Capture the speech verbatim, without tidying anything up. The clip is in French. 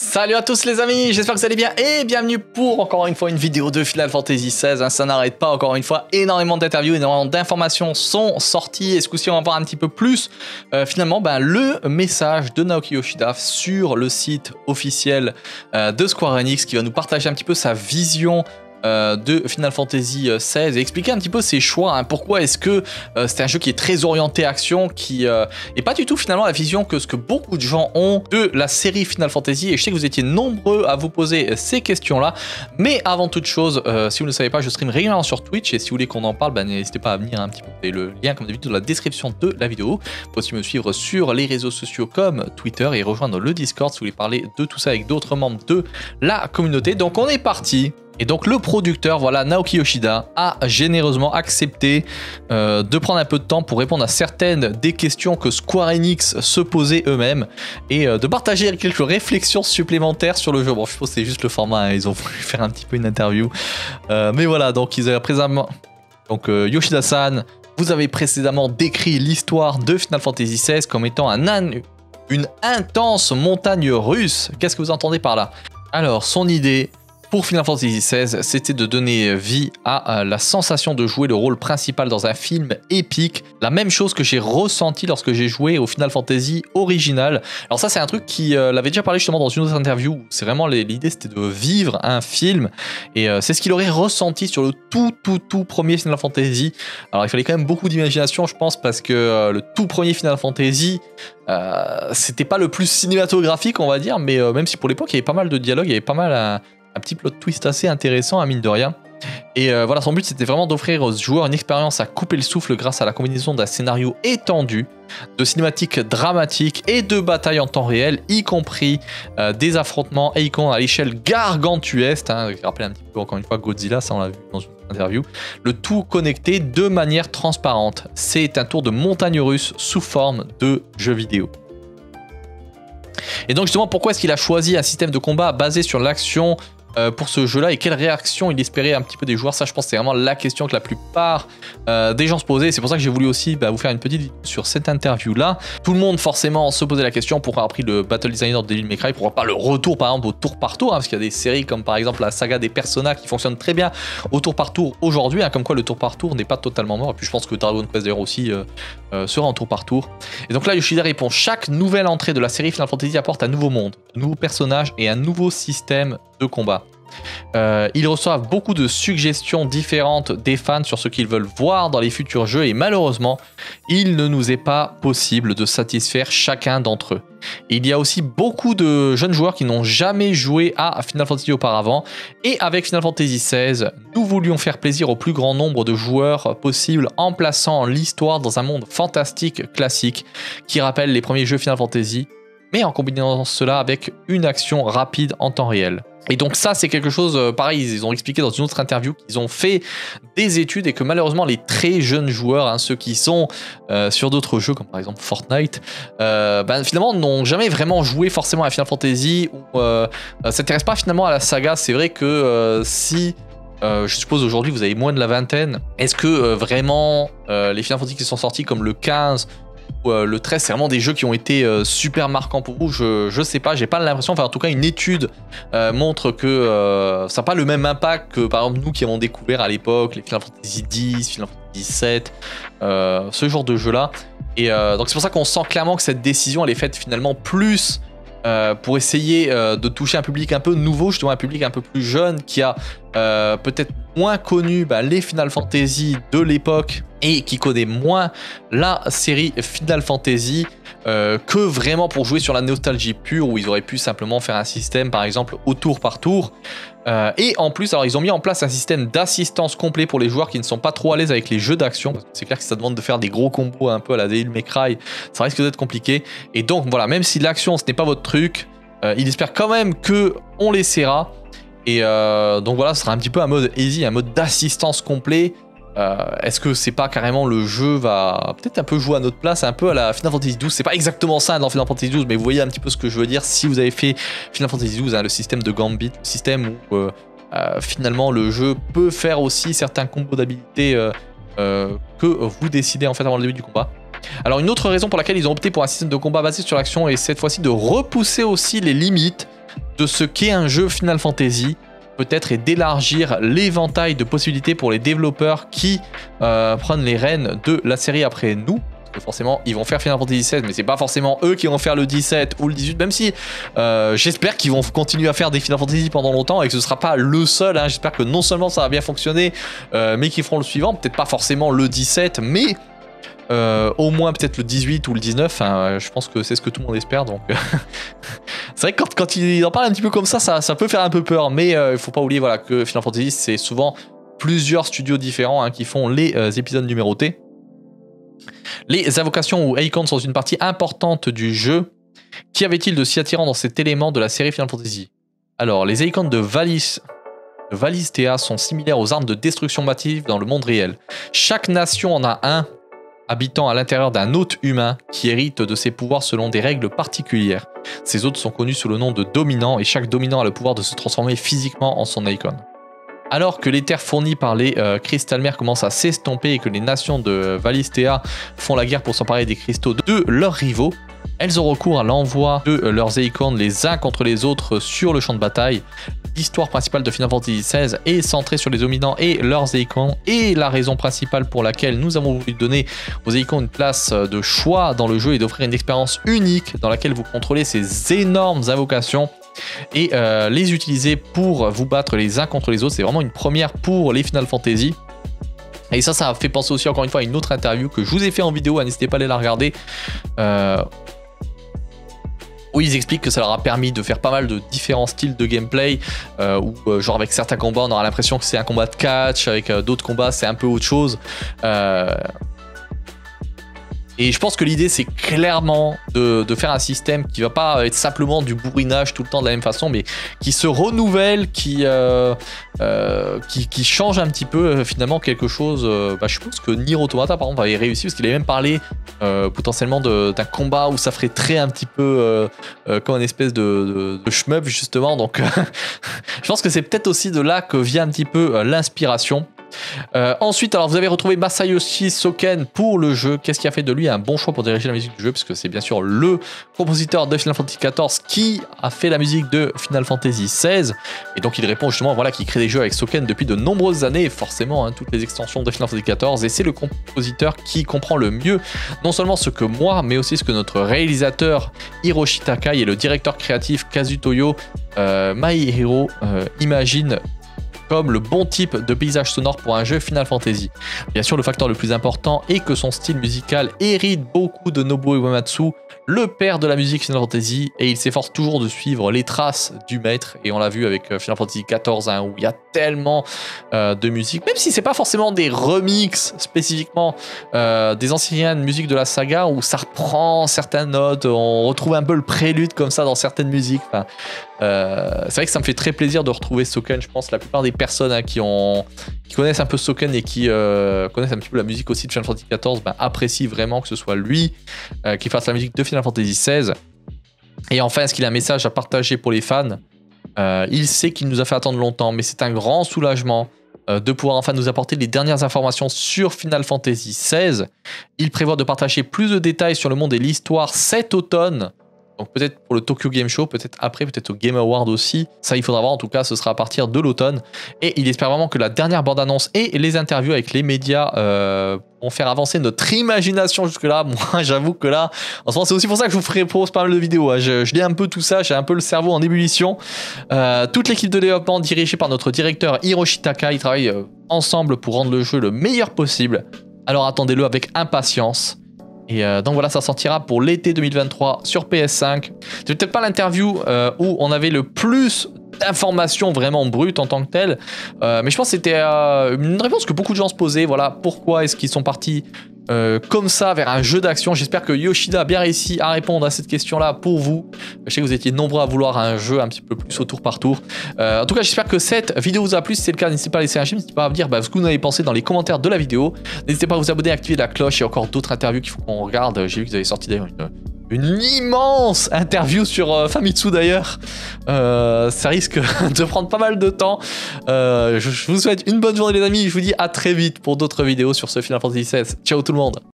Salut à tous les amis, j'espère que vous allez bien et bienvenue pour encore une fois une vidéo de Final Fantasy seize. Hein, ça n'arrête pas, encore une fois, énormément d'interviews, énormément d'informations sont sorties et ce coup-ci on va voir un petit peu plus euh, finalement ben, le message de Naoki Yoshida sur le site officiel euh, de Square Enix qui va nous partager un petit peu sa vision Euh, de Final Fantasy seize et expliquer un petit peu ses choix, hein. Pourquoi est-ce que euh, c'est un jeu qui est très orienté action, qui euh, est pas du tout finalement la vision que ce que beaucoup de gens ont de la série Final Fantasy, et je sais que vous étiez nombreux à vous poser ces questions là, mais avant toute chose, euh, si vous ne le savez pas, je stream régulièrement sur Twitch et si vous voulez qu'on en parle, ben, n'hésitez pas à venir un petit peu, vous avez le lien comme d'habitude dans la description de la vidéo. Vous pouvez aussi me suivre sur les réseaux sociaux comme Twitter et rejoindre le Discord si vous voulez parler de tout ça avec d'autres membres de la communauté. Donc on est parti. Et donc le producteur, voilà, Naoki Yoshida, a généreusement accepté euh, de prendre un peu de temps pour répondre à certaines des questions que Square Enix se posait eux-mêmes et euh, de partager quelques réflexions supplémentaires sur le jeu. Bon, je suppose que c'est juste le format, hein, ils ont voulu faire un petit peu une interview. Euh, mais voilà, donc ils avaient précédemment... Donc euh, Yoshida-san, vous avez précédemment décrit l'histoire de Final Fantasy seize comme étant un an... une intense montagne russe. Qu'est-ce que vous entendez par là? Alors, son idée... pour Final Fantasy seize, c'était de donner vie à la sensation de jouer le rôle principal dans un film épique. La même chose que j'ai ressenti lorsque j'ai joué au Final Fantasy original. Alors ça, c'est un truc qui euh, l'avait déjà parlé justement dans une autre interview. C'est vraiment l'idée, c'était de vivre un film. Et euh, c'est ce qu'il aurait ressenti sur le tout, tout, tout premier Final Fantasy. Alors il fallait quand même beaucoup d'imagination, je pense, parce que euh, le tout premier Final Fantasy, euh, c'était pas le plus cinématographique, on va dire. Mais euh, même si pour l'époque, il y avait pas mal de dialogues, il y avait pas mal à... un petit plot twist assez intéressant, à mine de rien. Et euh, voilà, son but c'était vraiment d'offrir aux joueurs une expérience à couper le souffle grâce à la combinaison d'un scénario étendu, de cinématiques dramatiques et de batailles en temps réel, y compris euh, des affrontements et icônes à l'échelle gargantuesque. Hein, je rappelle un petit peu encore une fois Godzilla, ça on l'a vu dans une interview. Le tout connecté de manière transparente. C'est un tour de montagne russe sous forme de jeu vidéo. Et donc justement, pourquoi est-ce qu'il a choisi un système de combat basé sur l'action euh, pour ce jeu-là et quelle réaction il espérait un petit peu des joueurs? Ça, je pense, c'est vraiment la question que la plupart euh, des gens se posaient. C'est pour ça que j'ai voulu aussi bah, vous faire une petite vidéo sur cette interview-là. Tout le monde, forcément, se posait la question pourquoi après le battle designer de Devil May Cry, pourquoi pas le retour, par exemple, au tour par tour, hein, parce qu'il y a des séries comme par exemple la saga des Persona qui fonctionnent très bien au tour par tour aujourd'hui, hein, comme quoi le tour par tour n'est pas totalement mort. Et puis je pense que Dragon Quest d'ailleurs aussi euh, euh, sera en tour par tour. Et donc là, Yoshida répond: chaque nouvelle entrée de la série Final Fantasy apporte un nouveau monde, de nouveaux personnages et un nouveau système de combat. Euh, ils reçoivent beaucoup de suggestions différentes des fans sur ce qu'ils veulent voir dans les futurs jeux et malheureusement, il ne nous est pas possible de satisfaire chacun d'entre eux. Il y a aussi beaucoup de jeunes joueurs qui n'ont jamais joué à Final Fantasy auparavant et avec Final Fantasy seize, nous voulions faire plaisir au plus grand nombre de joueurs possible en plaçant l'histoire dans un monde fantastique classique qui rappelle les premiers jeux Final Fantasy, mais en combinant cela avec une action rapide en temps réel. Et donc ça, c'est quelque chose, euh, pareil, ils ont expliqué dans une autre interview qu'ils ont fait des études et que malheureusement les très jeunes joueurs, hein, ceux qui sont euh, sur d'autres jeux comme par exemple Fortnite, euh, ben, finalement n'ont jamais vraiment joué forcément à Final Fantasy ou euh, euh, s'intéressent pas finalement à la saga. C'est vrai que euh, si... Euh, je suppose aujourd'hui vous avez moins de la vingtaine, est-ce que euh, vraiment euh, les Final Fantasy qui sont sortis comme le quinze ou euh, le treize, c'est vraiment des jeux qui ont été euh, super marquants pour vous? Je, je sais pas, j'ai pas l'impression, enfin en tout cas une étude euh, montre que euh, ça n'a pas le même impact que par exemple nous qui avons découvert à l'époque les Final Fantasy dix, Final Fantasy sept, euh, ce genre de jeu là. Et euh, donc c'est pour ça qu'on sent clairement que cette décision elle est faite finalement plus Euh, pour essayer euh, de toucher un public un peu nouveau, justement un public un peu plus jeune qui a euh, peut-être moins connu bah, les Final Fantasy de l'époque et qui connaît moins la série Final Fantasy euh, que vraiment pour jouer sur la nostalgie pure où ils auraient pu simplement faire un système par exemple au tour par tour. Euh, et en plus, alors ils ont mis en place un système d'assistance complet pour les joueurs qui ne sont pas trop à l'aise avec les jeux d'action. C'est clair que ça demande de faire des gros combos un peu à la Devil May Cry, ça risque d'être compliqué. Et donc voilà, même si l'action ce n'est pas votre truc, euh, il espère quand même que on l'essaiera. Et euh, donc voilà, ce sera un petit peu un mode easy, un mode d'assistance complet. Euh, Est-ce que c'est pas carrément le jeu va peut-être un peu jouer à notre place, un peu à la Final Fantasy douze? C'est pas exactement ça dans Final Fantasy douze, mais vous voyez un petit peu ce que je veux dire si vous avez fait Final Fantasy douze, hein, le système de Gambit, le système où euh, euh, finalement le jeu peut faire aussi certains combos d'habilités euh, euh, que vous décidez en fait avant le début du combat. Alors une autre raison pour laquelle ils ont opté pour un système de combat basé sur l'action est cette fois-ci de repousser aussi les limites de ce qu'est un jeu Final Fantasy, peut-être, et d'élargir l'éventail de possibilités pour les développeurs qui euh, prennent les rênes de la série après nous. Forcément ils vont faire Final Fantasy seize, mais c'est pas forcément eux qui vont faire le dix-sept ou le dix-huit, même si euh, j'espère qu'ils vont continuer à faire des Final Fantasy pendant longtemps et que ce sera pas le seul, hein. J'espère que non seulement ça va bien fonctionner, euh, mais qu'ils feront le suivant, peut-être pas forcément le dix-sept, mais euh, au moins peut-être le dix-huit ou le dix-neuf, hein. Je pense que c'est ce que tout le monde espère, donc c'est vrai que quand, quand ils en parlent un petit peu comme ça, ça, ça peut faire un peu peur, mais euh, il faut pas oublier voilà, que Final Fantasy c'est souvent plusieurs studios différents hein, qui font les euh, épisodes numérotés. Les invocations ou icons sont une partie importante du jeu. Qu'y avait-il de si attirant dans cet élément de la série Final Fantasy? Alors, les icons de Valis, de Valisthea sont similaires aux armes de destruction massive dans le monde réel. Chaque nation en a un, habitant à l'intérieur d'un hôte humain qui hérite de ses pouvoirs selon des règles particulières. Ces hôtes sont connus sous le nom de dominants et chaque dominant a le pouvoir de se transformer physiquement en son icône. Alors que les terres fournies par les euh, Crystalmères commencent à s'estomper et que les nations de Valisthea font la guerre pour s'emparer des cristaux de leurs rivaux, elles ont recours à l'envoi de euh, leurs acorns les uns contre les autres sur le champ de bataille. L'histoire principale de Final Fantasy seize est centrée sur les dominants et leurs acorns, et la raison principale pour laquelle nous avons voulu donner aux acorns une place de choix dans le jeu et d'offrir une expérience unique dans laquelle vous contrôlez ces énormes invocations et euh, les utiliser pour vous battre les uns contre les autres. C'est vraiment une première pour les Final Fantasy. Et ça, ça fait penser aussi encore une fois à une autre interview que je vous ai fait en vidéo, n'hésitez pas à aller la regarder. Euh, où ils expliquent que ça leur a permis de faire pas mal de différents styles de gameplay, euh, où euh, genre avec certains combats on aura l'impression que c'est un combat de catch, avec euh, d'autres combats c'est un peu autre chose. Euh, Et je pense que l'idée c'est clairement de, de faire un système qui va pas être simplement du bourrinage tout le temps de la même façon, mais qui se renouvelle, qui, euh, euh, qui, qui change un petit peu euh, finalement quelque chose. Euh, bah, je pense que Nier Automata par exemple avait réussi parce qu'il avait même parlé euh, potentiellement d'un combat où ça ferait très un petit peu euh, euh, comme une espèce de, de, de shmup justement. Donc je pense que c'est peut-être aussi de là que vient un petit peu euh, l'inspiration. Euh, ensuite, alors vous avez retrouvé Masayoshi Soken pour le jeu. Qu'est-ce qui a fait de lui un bon choix pour diriger la musique du jeu? Parce que c'est bien sûr le compositeur de Final Fantasy quatorze qui a fait la musique de Final Fantasy seize. Et donc il répond justement, voilà, qu'il crée des jeux avec Soken depuis de nombreuses années. Et forcément, hein, toutes les extensions de Final Fantasy quatorze. Et c'est le compositeur qui comprend le mieux non seulement ce que moi, mais aussi ce que notre réalisateur Hiroshi Takai et le directeur créatif Kazutoyo euh, Maehiro euh, imaginent comme le bon type de paysage sonore pour un jeu Final Fantasy. Bien sûr, le facteur le plus important est que son style musical hérite beaucoup de Nobuo Uematsu, le père de la musique Final Fantasy, et il s'efforce toujours de suivre les traces du maître, et on l'a vu avec Final Fantasy quatorze, hein, où il y a tellement euh, de musique, même si c'est pas forcément des remixes spécifiquement euh, des anciennes musiques de la saga, où ça reprend certaines notes, on retrouve un peu le prélude comme ça dans certaines musiques. Enfin, euh, c'est vrai que ça me fait très plaisir de retrouver Soken. Je pense que la plupart des personnes hein, qui, ont, qui connaissent un peu Soken et qui euh, connaissent un petit peu la musique aussi de Final Fantasy quatorze ben, apprécient vraiment que ce soit lui euh, qui fasse la musique de Final Fantasy seize. Et enfin, est-ce qu'il a un message à partager pour les fans? euh, Il sait qu'il nous a fait attendre longtemps, mais c'est un grand soulagement euh, de pouvoir enfin nous apporter les dernières informations sur Final Fantasy seize. Il prévoit de partager plus de détails sur le monde et l'histoire cet automne. Donc peut-être pour le Tokyo Game Show, peut-être après, peut-être au Game Award aussi. Ça, il faudra voir. En tout cas, ce sera à partir de l'automne. Et il espère vraiment que la dernière bande-annonce et les interviews avec les médias euh, vont faire avancer notre imagination jusque-là. Moi, j'avoue que là, en ce moment, c'est aussi pour ça que je vous ferai propose pas mal de vidéos. Hein. Je, je lis un peu tout ça. J'ai un peu le cerveau en ébullition. Euh, toute l'équipe de développement dirigée par notre directeur Hiroshi Takai, ils travaillent euh, ensemble pour rendre le jeu le meilleur possible. Alors attendez-le avec impatience. Et euh, donc voilà, ça sortira pour l'été deux mille vingt-trois sur P S cinq. C'est peut-être pas l'interview euh, où on avait le plus d'informations vraiment brutes en tant que telles, euh, mais je pense que c'était euh, une réponse que beaucoup de gens se posaient. Voilà, pourquoi est-ce qu'ils sont partis euh, comme ça vers un jeu d'action? J'espère que Yoshida a bien réussi à répondre à cette question-là pour vous. Je sais que vous étiez nombreux à vouloir un jeu un petit peu plus au tour par tour. Euh, en tout cas, j'espère que cette vidéo vous a plu. Si c'est le cas, n'hésitez pas à laisser un j'aime, n'hésitez pas à me dire bah, ce que vous en avez pensé dans les commentaires de la vidéo. N'hésitez pas à vous abonner, à activer la cloche. Il y a encore d'autres interviews qu'il faut qu'on regarde. J'ai vu que vous avez sorti d'ailleurs une, une immense interview sur euh, Famitsu d'ailleurs. Euh, ça risque de prendre pas mal de temps. Euh, je, je vous souhaite une bonne journée les amis. Je vous dis à très vite pour d'autres vidéos sur ce Final Fantasy seize. Ciao tout le monde.